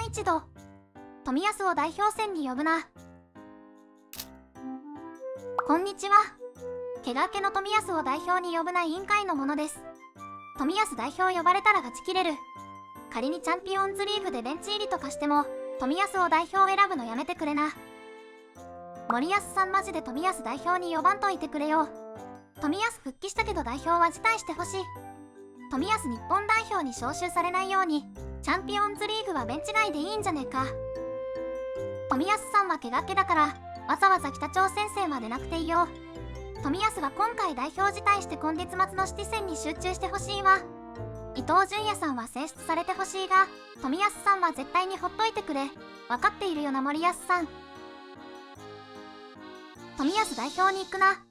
一度冨安を代表戦に呼ぶな。こんにちは。怪我明けの冨安を代表に呼ぶな委員会のものです。冨安代表呼ばれたら勝ちきれる。仮にチャンピオンズリーグでベンチ入りとかしても冨安を代表選ぶのやめてくれな。森保さんマジで冨安代表に呼ばんといてくれよ。冨安復帰したけど代表は辞退してほしい。冨安日本代表に招集されないようにチャンピオンズリーグはベンチ外でいいんじゃねえか。冨安さんは怪我明けだからわざわざ北朝鮮戦は出なくていいよ。冨安は今回代表辞退して今月末のシティ戦に集中してほしいわ。伊東純也さんは選出されてほしいが冨安さんは絶対にほっといてくれ。分かっているよな森保さん。冨安代表に行くな。